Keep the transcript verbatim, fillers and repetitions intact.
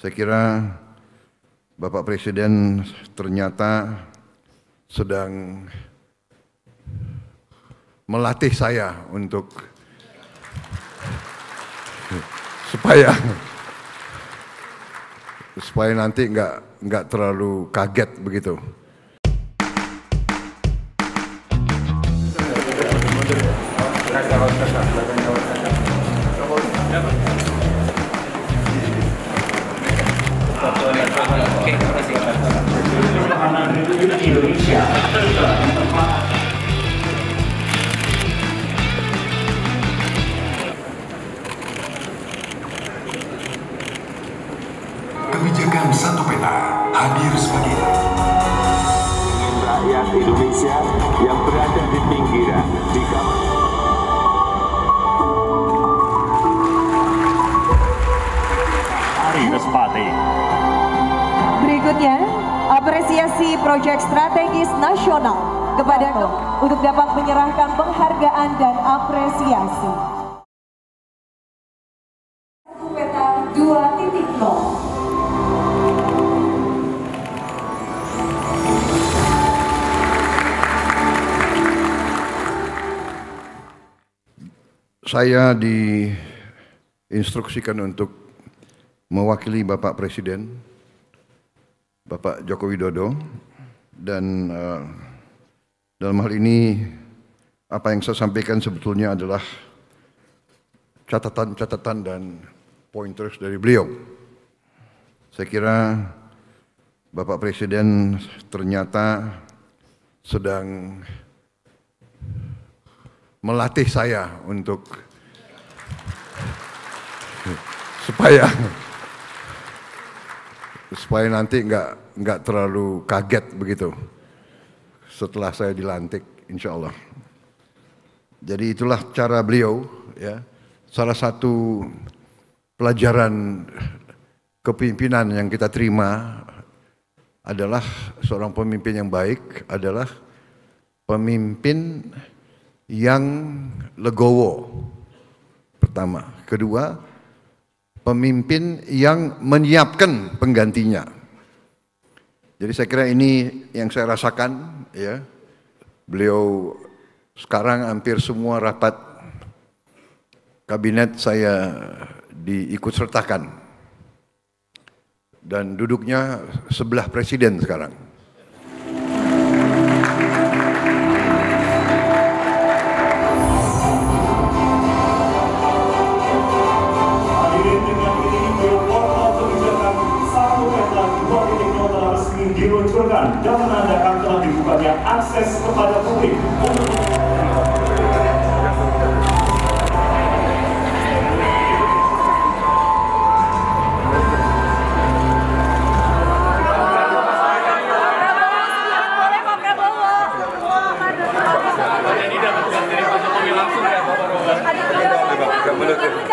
Saya kira Bapak Presiden ternyata sedang melatih saya untuk supaya supaya nanti nggak nggak terlalu kaget begitu. Kebijakan satu peta hadir sebagai ingin rakyat Indonesia yang berada di pinggiran di Ari Respati. Berikutnya, apresiasi proyek strategis nasional kepada untuk dapat menyerahkan penghargaan dan apresiasi. Satu peta dua titik nol. Saya diinstruksikan untuk mewakili Bapak Presiden, Bapak Joko Widodo, dan uh, dalam hal ini apa yang saya sampaikan sebetulnya adalah catatan-catatan dan pointers dari beliau. Saya kira Bapak Presiden ternyata sedang melatih saya untuk supaya supaya nanti nggak nggak terlalu kaget begitu setelah saya dilantik, insya Allah. Jadi itulah cara beliau, ya. Salah satu pelajaran kepemimpinan yang kita terima adalah seorang pemimpin yang baik adalah pemimpin yang legowo, pertama. Kedua, pemimpin yang menyiapkan penggantinya. Jadi saya kira ini yang saya rasakan, ya. Beliau sekarang hampir semua rapat kabinet saya diikut sertakan. Dan duduknya sebelah presiden sekarang. Diluncurkan dan menandakan telah dibukanya akses kepada publik untuk Jadi dapat dari Pak Jokowi langsung ya Bapak Roland.